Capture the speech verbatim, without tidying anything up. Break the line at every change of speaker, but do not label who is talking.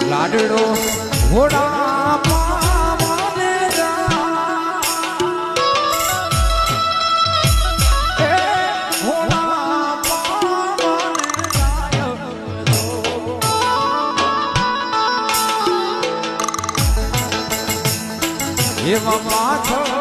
લાડડો ઘોડા પાવાને જા એ ઘોડા પાવાને જાય એવા પાછળ